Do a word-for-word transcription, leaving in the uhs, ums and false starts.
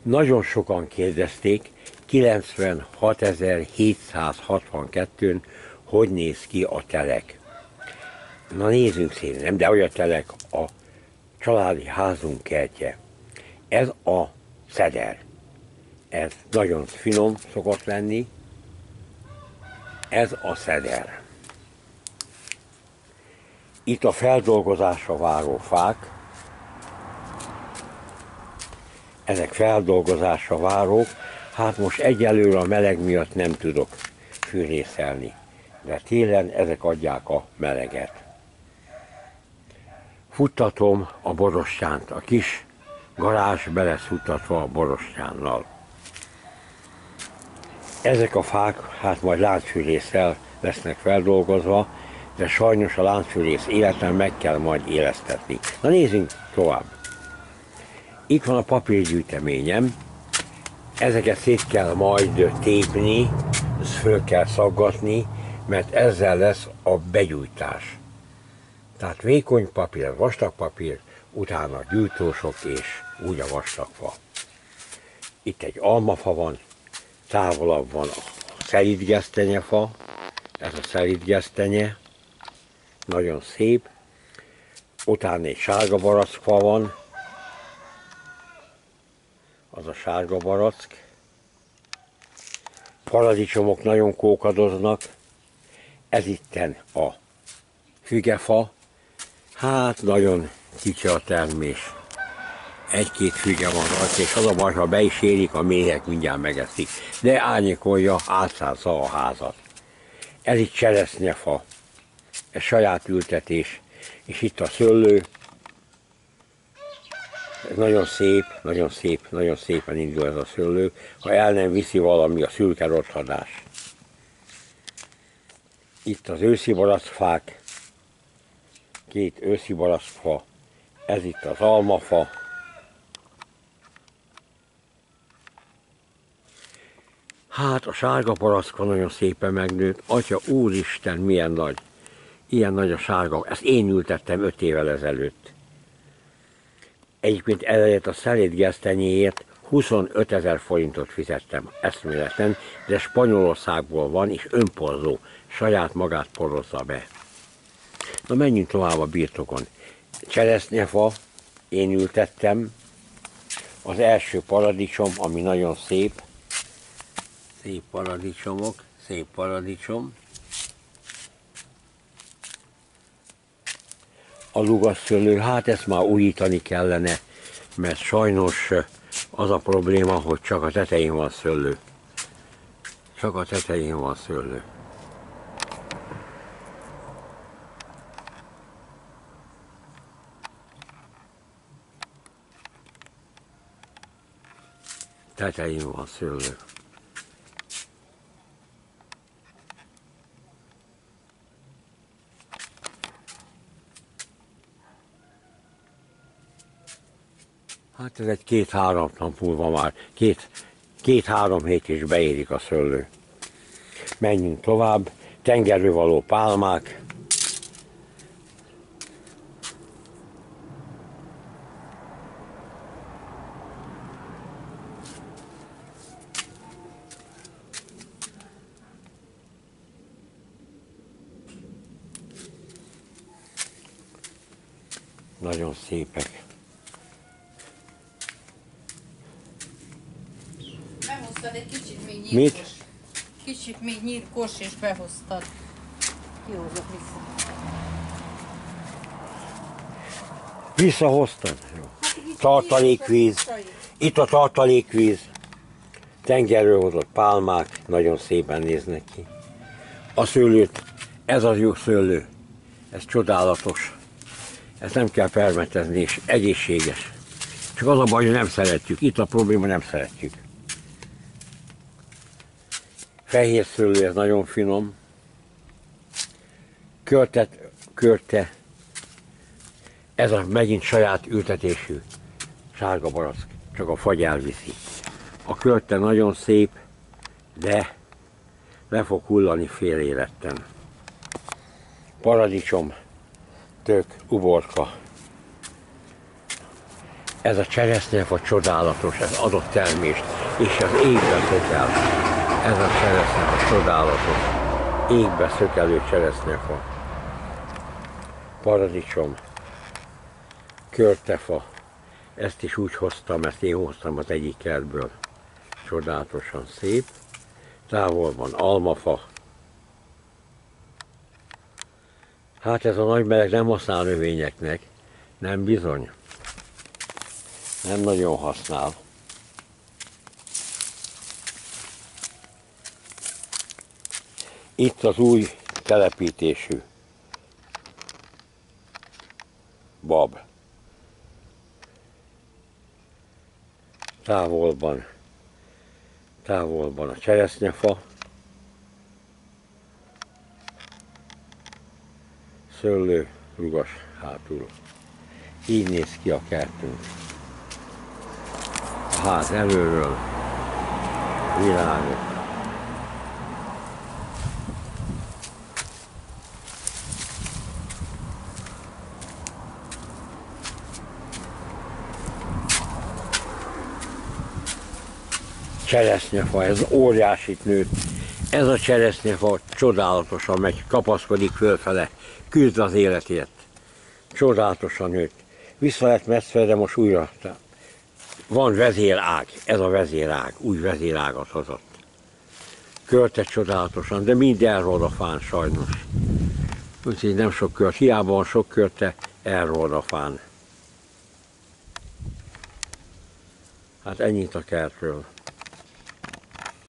Nagyon sokan kérdezték kilencvenhatezer-hétszázhatvankettőn, hogy néz ki a telek. Na nézzünk szépen, nem, de hogy a telek, a családi házunk kertje. Ez a szeder. Ez nagyon finom szokott lenni. Ez a szeder. Itt a feldolgozásra váró fák. Ezek feldolgozásra várók. Hát most egyelőre a meleg miatt nem tudok fűrészelni. De télen ezek adják a meleget. Futtatom a borostyánt, a kis garázs be lesz futtatva a borostyánnal. Ezek a fák hát majd láncfűrésszel lesznek feldolgozva, de sajnos a láncfűrész életen meg kell majd élesztetni. Na nézzünk tovább. Itt van a papírgyűjteményem, ezeket szét kell majd tépni, ezt föl kell szaggatni, mert ezzel lesz a begyújtás. Tehát vékony papír, vastag papír, utána gyújtósok és úgy a vastagfa. Itt egy almafa van, távolabb van a szelídgesztenyefa, ez a szelídgesztenye, nagyon szép. Utána egy sárga barackfa van, az a sárga barack. Paradicsomok nagyon kókadoznak, ez itten a fügefa, hát nagyon kicsi a termés. Egy-két füge van rajta, és az a baj, ha be is érik, a méhek mindjárt megeszik. De árnyékolja, átszázza a házat. Ez itt cseresznyefa, ez saját ültetés, és itt a szőlő. Ez nagyon szép, nagyon szép, nagyon szépen indul ez a szőlő, ha el nem viszi valami a szürke rothadás. Itt az őszi barackfák, két őszi barackfa, ez itt az almafa. Hát a sárga barackfa nagyon szépen megnőtt, atya úristen milyen nagy, ilyen nagy a sárga, ezt én ültettem öt évvel ezelőtt. Egyébként elejét a szelídgesztenyéért huszonötezer forintot fizettem eszméletlen, de Spanyolországból van és önporzó, saját magát porozza be. Na menjünk tovább a birtokon. Cseresznyefa, én ültettem, az első paradicsom, ami nagyon szép, szép paradicsomok, szép paradicsom. A lugasszőlő, hát ezt már újítani kellene, mert sajnos az a probléma, hogy csak a tetején van szőlő. Csak a tetején van szőlő. Tetején van szőlő. Hát ez egy két-három nap múlva már, két, két-három hét is beérik a szőlő. Menjünk tovább, tengerővaló pálmák. Nagyon szépek. Behoztad egy kicsit még nyírkos. Mit? Kicsit még nyírkos és behoztad. Kihozok vissza. Visszahoztad? Tartalékvíz. Itt a tartalékvíz. Tengerről hozott pálmák, nagyon szépen néznek ki. A szőlőt, ez az jó szőlő. Ez csodálatos. Ezt nem kell permetezni, és egészséges. Csak az a baj, hogy nem szeretjük. Itt a probléma, nem szeretjük. Fehér szőlő, ez nagyon finom. Körtet, körte. Ez a megint saját ültetésű sárga barack. Csak a fagy elviszi. A körte nagyon szép, de le fog hullani fél éretten. Paradicsom, tök, uborka. Ez a cseresznyefa csodálatos, ez adott termést, és az égbe szökel. Ez a cseresznyefa csodálatos, égbe szökelő cseresznyefa. Paradicsom, körtefa, ezt is úgy hoztam, ezt én hoztam az egyik kertből. Csodálatosan szép. Távol van almafa. Hát ez a nagy meleg nem használ növényeknek, nem bizony. Nem nagyon használ. Itt az új telepítésű bab. Távolban, távolban a cseresznyefa. Szőlő, rugas hátul. Így néz ki a kertünk. A ház előről virágok. Cseresznyefa, ez óriásit nőtt. Ez a cseresznyefa csodálatosan megy, kapaszkodik fölfele, küzd az életért. Csodálatosan nőtt. Vissza lett meszve, de most újra. Van vezérág, ez a vezérág, új vezérágat hozott. Körte csodálatosan, de mind elrold a fán sajnos. Úgyhogy nem sok kört, hiába van sok körte, elrold a fán. Hát ennyit a kertről.